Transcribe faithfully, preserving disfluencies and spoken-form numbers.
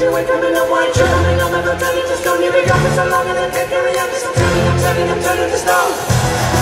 you wake up in a white train. Coming up, I'm not telling, just come here, we got me so long and then take care of you. I'm turning, I'm turning, I'm turning to stone.